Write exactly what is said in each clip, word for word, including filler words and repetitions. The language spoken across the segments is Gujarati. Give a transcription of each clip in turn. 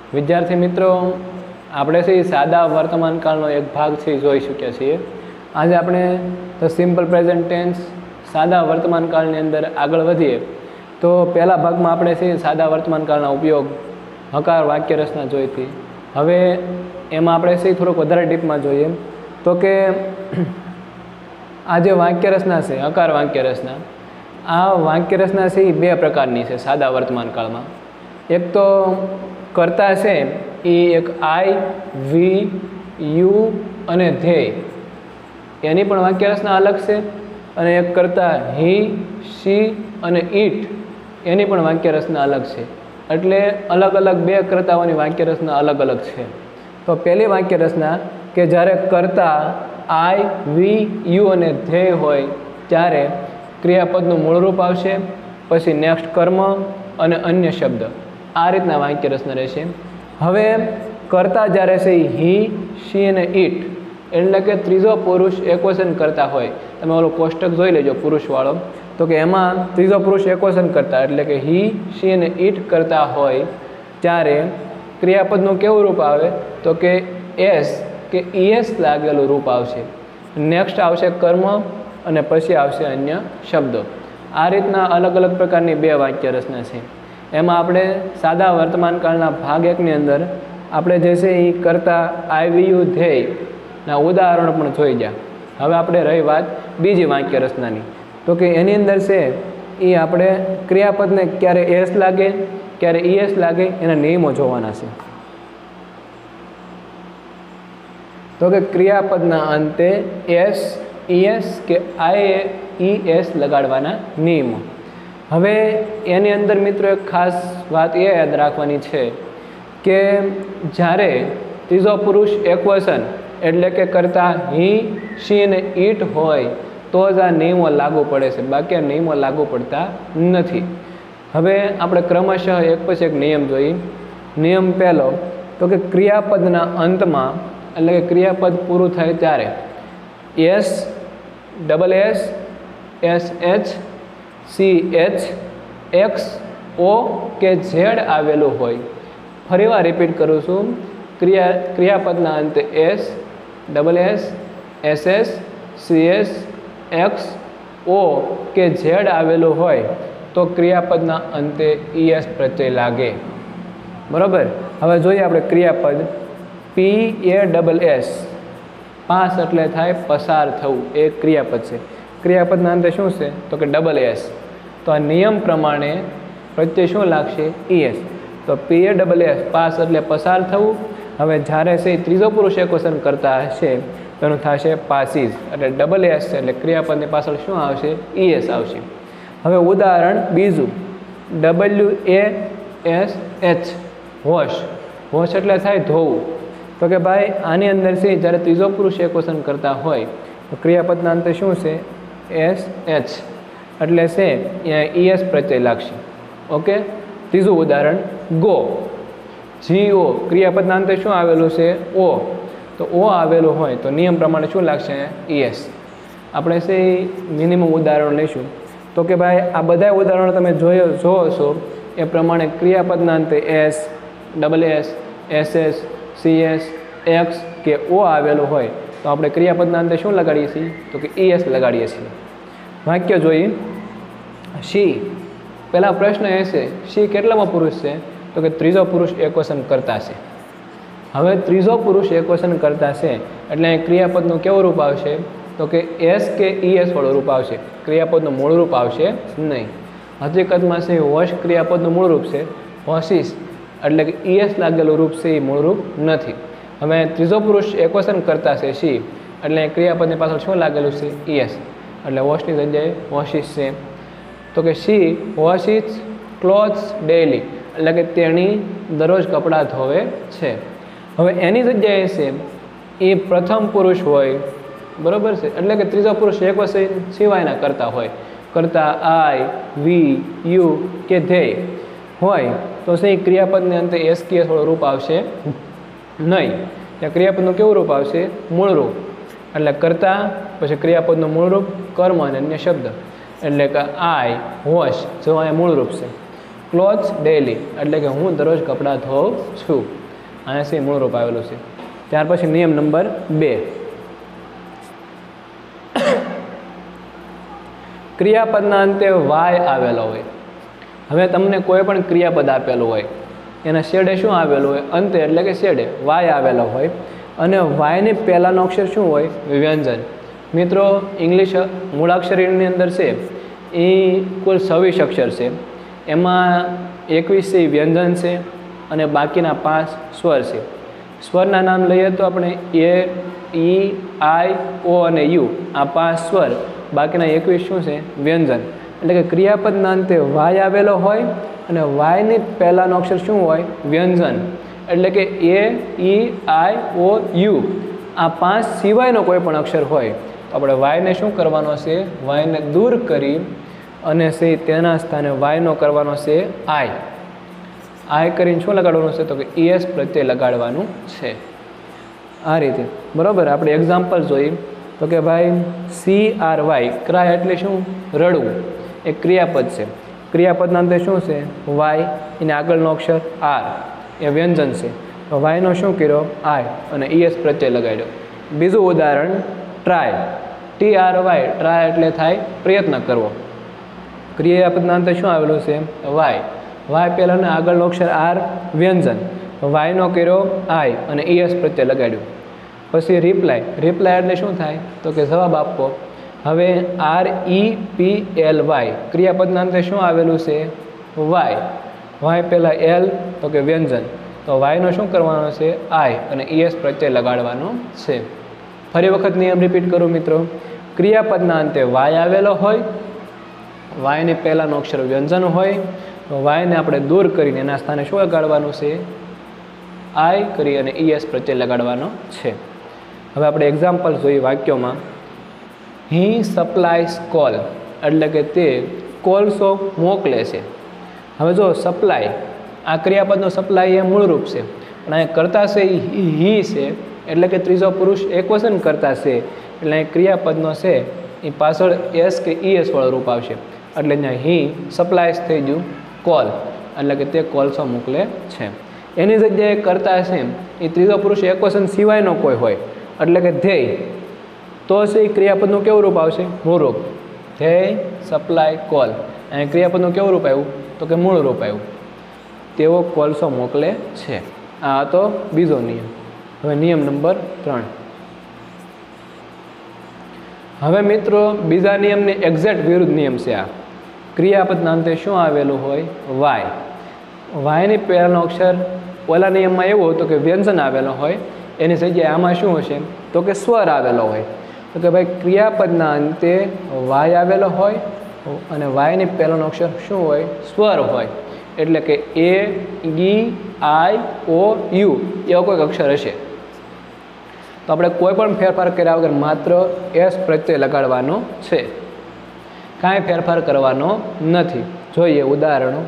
વિદ્યાર્થી મિત્રો, આપણે છે સાદા વર્તમાન કાળનો એક ભાગ છે જોઈ ચૂક્યા છીએ. આજે આપણે ધ સિમ્પલ પ્રેઝન્ટ ટેન્સ સાદા વર્તમાન કાળની અંદર આગળ વધીએ તો પહેલા ભાગમાં આપણે છે સાદા વર્તમાન કાળના ઉપયોગ હકાર વાક્ય રચના જોઈ હતી. હવે એમાં આપણે છે થોડુંક વધારે ડીપમાં જોઈએ તો કે આ જે વાક્ય રચના છે હકાર વાક્ય રચના, આ વાક્ય રચના છે એ બે પ્રકારની છે સાદા વર્તમાન કાળમાં. એક તો કર્તા છે એ એક આઈ, વી, યુ અને ધ્યેય, એની પણ વાક્ય રચના અલગ છે. અને એક કર્તા હી, શી અને ઈટ, એની પણ વાક્ય રચના અલગ છે. એટલે અલગ અલગ બે કર્તાઓની વાક્ય રચના અલગ અલગ છે. તો પહેલી વાક્ય રચના કે જ્યારે કર્તા આઈ, વી, યુ અને ધ્યેય હોય ત્યારે ક્રિયાપદનું મૂળરૂપ આવશે, પછી નેક્સ્ટ કર્મ અને અન્ય શબ્દ, આ રીતના વાક્ય રચના રહેશે. હવે કર્તા જ્યારે છે હી, શી અને ઈટ, એટલે કે ત્રીજો પુરુષ એકવચન કરતા હોય, તમે ઓલો કોષ્ટક જોઈ લેજો પુરુષવાળો, તો કે એમાં ત્રીજો પુરુષ એકવચન કરતા એટલે કે હી, શી અને ઈટ કરતા હોય ત્યારે ક્રિયાપદનું કેવું રૂપ આવે તો કે એસ કે ઈએસ લાગેલું રૂપ આવશે. નેક્સ્ટ આવશે કર્મ અને પછી આવશે અન્ય શબ્દો. આ રીતના અલગ અલગ પ્રકારની બે વાક્ય રચના છે. એમાં આપણે સાદા વર્તમાન કાળના ભાગ એકની અંદર આપણે જે છે એ કરતા આઈવીયુ ધ્યેયના ઉદાહરણો પણ જોઈ ગયા. હવે આપણે રહી વાત બીજી વાક્ય રચનાની, તો કે એની અંદર છે એ આપણે ક્રિયાપદને ક્યારે એસ લાગે ક્યારે ઈએસ લાગે એના નિયમો જોવાના છે. તો કે ક્રિયાપદના અંતે એસ, ઈએસ કે આઈ ઈએસ લગાડવાના નિયમો. હવે એની અંદર મિત્રો એક ખાસ વાત એ યાદ રાખવાની છે કે જ્યારે ત્રીજો પુરુષ એકવચન એટલે કે કરતા હી, શી અને ઈટ હોય તો જ આ નિયમો લાગુ પડે છે, બાકી આ નિયમો લાગુ પડતા નથી. હવે આપણે ક્રમશઃ એક પછી એક નિયમ જોઈએ. નિયમ પહેલો તો કે ક્રિયાપદના અંતમાં એટલે કે ક્રિયાપદ પૂરું થાય ત્યારે S, double S, S H, C H, X, O કે ઝેડ આવેલું હોય. ફરીવાર રિપીટ કરું છું, ક્રિયા ક્રિયાપદના અંતે S, double S, S S, C S, X, O કે ઝેડ આવેલું હોય તો ક્રિયાપદના અંતે ઈએસ પ્રત્યય લાગે. બરાબર. હવે જોઈએ આપણે ક્રિયાપદ P A double S, pass એટલે થાય પસાર થવું, એ ક્રિયાપદ છે. ક્રિયાપદના અંતે શું છે તો કે ડબલ એસ. તો આ નિયમ પ્રમાણે પ્રત્યય શું લાગશે ઈએસ. તો P A double S, pass એટલે પસાર થવું. હવે જ્યારે છે ત્રીજો પુરુષ એકવચન કરતા હશે તો એનું થશે પાસીસ, એટલે ડબલ એસ છે એટલે ક્રિયાપદની પાછળ શું આવશે ઈએસ આવશે. હવે ઉદાહરણ બીજું, W A S H, wash. Wash એટલે થાય ધોવું. તો કે ભાઈ આની અંદર છે જ્યારે ત્રીજો પુરુષ એકવચન કરતા હોય તો ક્રિયાપદના અંતે શું છે એસ એચ, એટલે છે અહીંયા ઈએસ પ્રત્યય લાગશે. ઓકે. ત્રીજું ઉદાહરણ ગો, જી ઓ, ક્રિયાપદના અંતે શું આવેલું છે ઓ, તો ઓ આવેલું હોય તો નિયમ પ્રમાણે શું લાગશે ઈએસ. આપણે છે મિનિમમ ઉદાહરણ લઈશું. તો કે ભાઈ આ બધા ઉદાહરણો તમે જોયો જોવો છો એ પ્રમાણે ક્રિયાપદના અંતે S, double S, S S, C S, X કે ઓ આવેલું હોય તો આપણે ક્રિયાપદના અંતે શું લગાડીએ છીએ તો કે ઈએસ લગાડીએ છીએ. વાક્ય જોઈએ. શી, પહેલાં પ્રશ્ન એ છે શી કેટલામાં પુરુષ છે તો કે ત્રીજો પુરુષ એકવચન કરતા છે. હવે ત્રીજો પુરુષ એકવચન કરતા છે એટલે અહીં ક્રિયાપદનું કેવું રૂપ આવશે તો કે એસ કે ઈએસ વાળું રૂપ આવશે, ક્રિયાપદનું મૂળ રૂપ આવશે નહીં. હકીકતમાં છે વોશ ક્રિયાપદનું મૂળ રૂપ છે, વોશિસ એટલે કે ઈએસ લાગેલું રૂપ છે એ મૂળરૂપ નથી. હવે ત્રીજો પુરુષ એકવચન કરતા છે શી, એટલે ક્રિયાપદની પાછળ શું લાગેલું છે ઈએસ, એટલે વોશની જગ્યાએ વોશિસ છે. તો કે શી વોશિસ ક્લોથ્સ ડેઇલી, એટલે કે તેણી દરરોજ કપડાં ધોવે છે. હવે એની જગ્યાએ છે એ પ્રથમ પુરુષ હોય, બરાબર છે, એટલે કે ત્રીજો પુરુષ એકવચન સિવાયના કરતા હોય, કરતા આઈ, વી, યુ કે ધ્યેય હોય તો છે ક્રિયાપદને અંતે એસ કે એસ વાળું રૂપ આવશે નહીં. ત્યાં ક્રિયાપદનું કેવું રૂપ આવશે મૂળ રૂપ, એટલે કરતા પછી ક્રિયાપદનું મૂળ રૂપ કર્મ અને અન્ય શબ્દ, એટલે કે આઈ વોશ જો અહીંયા મૂળ રૂપ છે. ક્લોથ્સ ડેઇલી એટલે કે હું દરરોજ કપડાં ધોઉં છું. અહીંયા છે મૂળરૂપ આવેલું છે. ત્યાર પછી નિયમ નંબર બે, ક્રિયાપદના અંતે વાય આવેલો હોય. હવે તમને કોઈ પણ ક્રિયાપદ આપેલું હોય, એના શેડે શું આવેલું હોય? અંતે એટલે કે શેડે વાય આવેલો હોય, અને વાયની પહેલાંનો અક્ષર શું હોય? વ્યંજન. મિત્રો, ઇંગ્લિશ મૂળાક્ષરીની અંદર છે એ કુલ છવ્વીસ અક્ષર છે. એમાં એકવીસ છે એ વ્યંજન છે, અને બાકીના પાંચ સ્વર છે. સ્વરના નામ લઈએ તો આપણે એ, ઈ, આઈ, ઓ અને યુ, આ પાંચ સ્વર. બાકીના એકવીસ શું છે? વ્યંજન. એટલે કે ક્રિયાપદના અંતે વાય આવેલો હોય અને વાયની પહેલાંનો અક્ષર શું હોય? વ્યંજન. એટલે કે એ, ઈ, આઈ, ઓ, યુ, આ પાંચ સિવાયનો કોઈ પણ અક્ષર હોય તો આપણે વાયને શું કરવાનો છે? વાયને દૂર કરી અને છે તેના સ્થાને વાયનો કરવાનો છે આઈ. આઈ કરીને શું લગાડવાનું છે? તો કે ઈએસ પ્રત્યે લગાડવાનું છે. આ રીતે બરાબર. આપણે એક્ઝામ્પલ જોઈએ તો કે ભાઈ સી આર વાય, ક્રાય એટલે શું? રડવું. એ ક્રિયાપદ છે. ક્રિયાપદના અંતે શું છે? વાય. એને આગળનો અક્ષર આર, એ વ્યંજન છે. તો વાયનો શું કર્યો? આઈ, અને ઈએસ પ્રત્યે લગાડ્યો. બીજું ઉદાહરણ try, T R Y, try એટલે થાય પ્રયત્ન કરવો. ક્રિયાપદના અંતે શું આવેલું છે? વાય. વાય પહેલાં આગળનો અક્ષર આર, વ્યંજન. વાયનો કર્યો આઈ, અને ઈએસ પ્રત્યે લગાડ્યું. પછી રિપ્લાય, રિપ્લાય એટલે શું થાય? તો કે જવાબ આપવો. હવે R E P L Y, ક્રિયાપદના અંતે શું આવેલું છે? વાય. વાય પહેલાં એલ, તો કે વ્યંજન. તો વાયનો શું કરવાનો છે? આઈ, અને ઈએસ પ્રત્યે લગાડવાનો છે. ફરી વખત નિયમ રિપીટ કરું મિત્રો. ક્રિયાપદના અંતે વાય આવેલો હોય, વાયની પહેલાંનો અક્ષર વ્યંજન હોય, તો વાયને આપણે દૂર કરીને એના સ્થાને શું લગાડવાનું છે? આઈ કરી અને ઈએસ પ્રત્યે લગાડવાનો છે. હવે આપણે એક્ઝામ્પલ જોઈએ વાક્યોમાં. હી સપ્લાયસ કોલ, એટલે કે તે કોલસો મોકલે છે. હવે જો સપ્લાય, આ ક્રિયાપદનો સપ્લાય એ મૂળરૂપ છે, પણ અહીંયા કરતા છે એ હી છે, એટલે કે ત્રીજો પુરુષ એકવચન કરતા છે. એટલે અહીં ક્રિયાપદનો છે એ પાછળ એસ કે ઈએસ વાળું રૂપ આવશે. એટલે અહીંયા હી સપ્લાયસ થઈ ગયું કોલ, એટલે કે તે કોલસો મોકલે છે. એની જગ્યાએ કરતા છે એ ત્રીજો પુરુષ એકવચન સિવાયનો કોઈ હોય, એટલે કે ધ્યેય, તો છે એ ક્રિયાપદનું કેવું રૂપ આવશે? મૂળરૂપ. ધ્યેય સપ્લાય કોલ. અહીં ક્રિયાપદનું કેવું રૂપ આવ્યું? તો કે મૂળ રૂપ આવ્યું. તેઓ કોલસો મોકલે છે. આ તો બીજો નિયમ. હવે નિયમ નંબર ત્રણ. હવે મિત્રો બીજા નિયમની એક્ઝેક્ટ વિરુદ્ધ નિયમ છે આ. ક્રિયાપદના અંતે શું આવેલું હોય? વાય. વાયની પહેલાંનો અક્ષર ઓલા નિયમમાં એવો હતો કે વ્યંજન આવેલો હોય, એની જગ્યાએ આમાં શું હશે? તો કે સ્વર આવેલો હોય. તો કે ભાઈ ક્રિયાપદના અંતે વાય આવેલો હોય અને વાયની પહેલાંનો અક્ષર શું હોય? સ્વર હોય. એટલે કે એ, ઈ, આઈ, ઓ, યુ એવો કોઈક અક્ષર હશે. તો આપણે કોઈ પણ ફેરફાર કર્યા વગર માત્ર એસ પ્રત્યે લગાડવાનો છે, કાંઈ ફેરફાર કરવાનો નથી. જોઈએ ઉદાહરણો.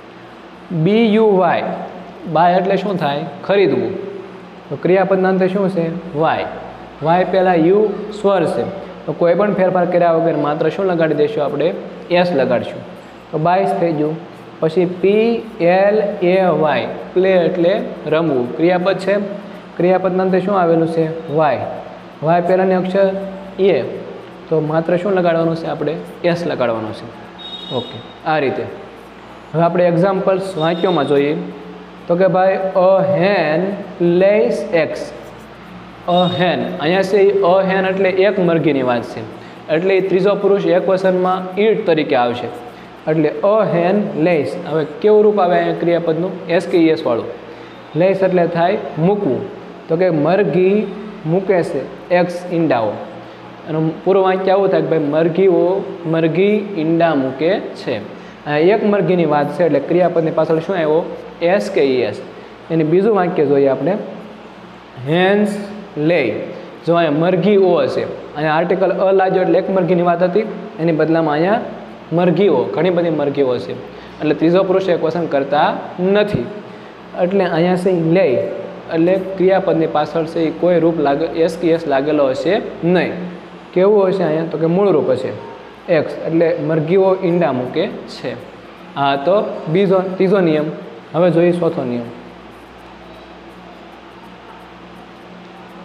બી યુ વાય, બાય એટલે શું થાય? ખરીદવું. તો ક્રિયાપદના અંતે શું છે? વાય. વાય પહેલાં યુ સ્વર છે, તો કોઈ પણ ફેરફાર કર્યા વગર માત્ર શું લગાડી દઈશું? આપણે એસ લગાડીશું. તો બાઈસ થઈ ગયું. પછી P L A Y, play એટલે રમવું. ક્રિયાપદ છે. ક્રિયાપદના અંતે શું આવેલું છે? વાય. વાય પહેલાંની અક્ષર એ, તો માત્ર શું લગાડવાનું છે? આપણે એસ લગાડવાનું છે. ઓકે, આ રીતે. હવે આપણે એક્ઝામ્પલ્સ વાક્યોમાં જોઈએ તો કે ભાઈ અ હેન લેસ એક્સ. અ હેન, અહીંયા છે અ હેન એટલે એક મરઘીની વાત છે, એટલે એ ત્રીજો પુરુષ એક વચનમાં ઈટ તરીકે આવશે. એટલે અ હેન લેસ. હવે કેવું રૂપ આવે અહીંયા ક્રિયાપદનું? એસ કે ઈએસ વાળું. લેસ એટલે થાય મૂકવું. તો કે મરઘી મૂકે છે એક્સ ઈંડાઓ. અને પૂરું વાક્ય આવું થાય કે ભાઈ મરઘીઓ મરઘી ઈંડા મૂકે છે. એક મરઘીની વાત છે એટલે ક્રિયાપદની પાછળ શું આવ્યો? એસ કે ઈએસ. એની બીજું વાક્ય જોઈએ આપણે. હેન્સ લે. જો અહીંયા મરઘી ઓ હશે, અહીંયા આર્ટિકલ અ લાગ્યો એટલે એક મરઘીની વાત હતી, એની બદલામાં અહીંયા મરઘીઓ, ઘણી બધી મરઘીઓ છે, એટલે ત્રીજો પુરુષ એક વચન કરતા નથી. એટલે અહીંયા છે લે, એટલે ક્રિયાપદની પાછળ છે એ કોઈ રૂપ લાગે એસ કે એસ લાગેલો હશે નહીં. કેવું હશે અહીંયા? તો કે મૂળ રૂપ હશે એક્સ, એટલે મરઘીઓ ઈંડા મૂકે છે. આ તો બીજો ત્રીજો નિયમ. હવે જોઈએ ચોથો નિયમ.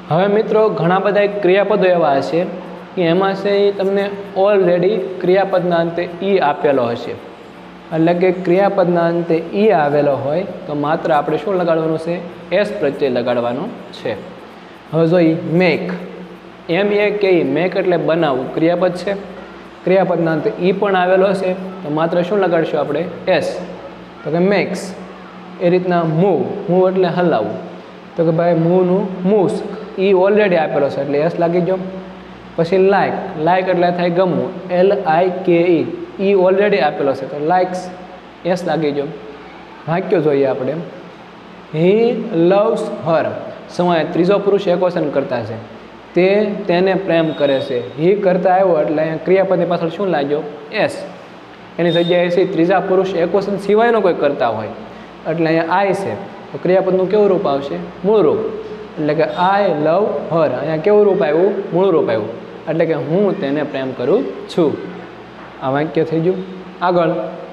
હવે મિત્રો ઘણા બધા ક્રિયાપદો એવા હશે કે એમાં છે એ તમને ઓલરેડી ક્રિયાપદના અંતે ઈ આપેલો હશે, એટલે કે ક્રિયાપદના અંતે ઈ આવેલો હોય તો માત્ર આપણે શું લગાડવાનું છે? એસ પ્રત્યય લગાડવાનો છે. હવે જોઈએ મેક, એમ એ કે મેક એટલે બનાવવું, ક્રિયાપદ છે. ક્રિયાપદના અંતે ઈ પણ આવેલો છે તો માત્ર શું લગાડશું આપણે? એસ. તો કે મેક્સ. એ રીતના મૂવ, મૂવ એટલે હલાવવું, તો કે ભાઈ મૂવનું મૂવ્સ, ઈ ઓલરેડી આપેલો છે એટલે એસ લાગી ગયો. પછી લાઇક, લાઇક એટલે થાય ગમવું, એલ આઈ કે ઈ, ઈ ઓલરેડી આપેલો છે તો લાઇક્સ, એસ લાગી ગયો. વાક્યો જોઈએ આપણે. હી લવ્સ હર, સમય ત્રીજો પુરુષ એકવચન કરતા છે, તે તેને પ્રેમ કરે છે. હી કરતા આવ્યો એટલે અહીંયા ક્રિયાપદની પાછળ શું લાગ્યો? એસ. એની જગ્યાએ છે ત્રીજા પુરુષ એકવચન સિવાયનો કોઈ કરતા હોય એટલે અહીંયા આઈ છે તો ક્રિયાપદનું કેવું રૂપ આવશે? મૂળ રૂપ. એટલે કે આઈ લવ હર, અહીંયા કેવું રૂપ આવ્યું? મૂળ રૂપ આવ્યું. એટલે કે હું તેને પ્રેમ કરું છું. આ વાક્ય થઈ ગયું. આગળ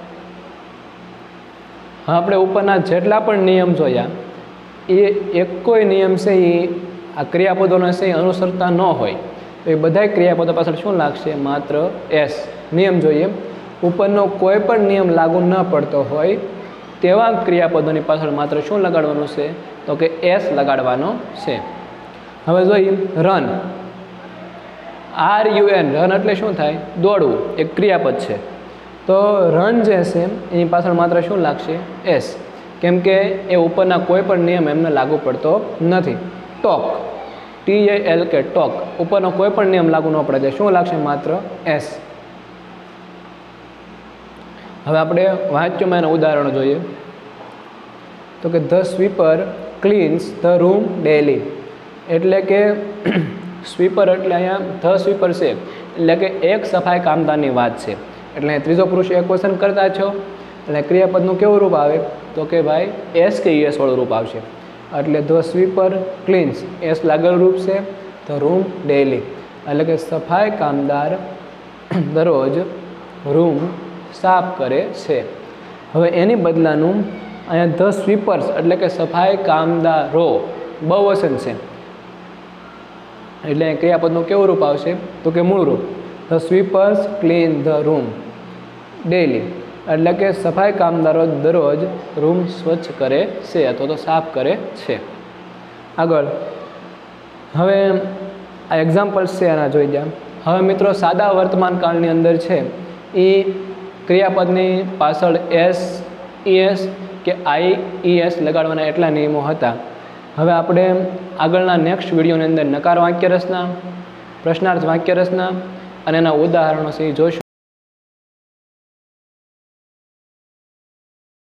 આપણે ઉપરના જેટલા પણ નિયમ જોયા એ એક કોઈ નિયમ છે એ આ ક્રિયાપદોને છે એ અનુસરતા ન હોય તો એ બધા ક્રિયાપદો પાછળ શું લાગશે? માત્ર એસ. નિયમ જોઈએ, ઉપરનો કોઈ પણ નિયમ લાગુ ન પડતો હોય તેવા ક્રિયાપદોની પાછળ માત્ર શું લગાડવાનું છે? તો કે એસ લગાડવાનો છે. હવે જોઈએ run, R U N, run એટલે શું થાય? દોડવું, એક ક્રિયાપદ છે. તો રન જે છે એની પાછળ માત્ર શું લાગશે? એસ, કેમ કે એ ઉપરના કોઈ પણ નિયમ એમને લાગુ પડતો નથી. Talk, T A L K talk, ઉપરનો કોઈ પણ નિયમ લાગુ ન પડે શું લાગશે? માત્ર એસ. હવે આપણે વાક્યમાં એના ઉદાહરણો જોઈએ. તો કે the sweeper cleans the room daily, એટલે કે સ્વીપર એટલે અહીંયા ધ સ્વીપર છે એટલે કે એક સફાઈ કામદારની વાત છે. એટલે ત્રીજો પુરુષ એકવચન કરતા છો એટલે ક્રિયાપદનું કેવું રૂપ આવે? તો કે ભાઈ એસ કે એસ વાળું રૂપ આવશે. એટલે ધ સ્વીપર ક્લીન્સ, એસ લાગેલું રૂપ છે. ધ રૂમ ડેલી એટલે કે સફાઈ કામદાર દરરોજ રૂમ સાફ કરે છે. હવે એની બદલાનું અહીંયા ધ સ્વીપર્સ એટલે કે સફાઈ કામદારો બહુવચન છે એટલે ક્રિયાપદનું કેવું રૂપ આવશે? તો કે મૂળ રૂપ. The sweepers clean the room daily એટલે કે સફાઈ કામદારો દરરોજ રૂમ સ્વચ્છ કરે છે અથવા તો સાફ કરે છે. આગળ હવે આ એક્ઝામ્પલ્સ છે એના જોઈ ગયા. હવે મિત્રો સાદા વર્તમાન કાળની અંદર છે એ ક્રિયાપદની પાછળ એસ, ઈએસ કે આઈ ઈએસ લગાડવાના એટલા નિયમો હતા. હવે આપણે આગળના નેક્સ્ટ વિડીયોની અંદર નકાર વાક્ય રચના, પ્રશ્નાર્થ વાક્ય રચના અને એના ઉદાહરણો છે એ જોઈશું.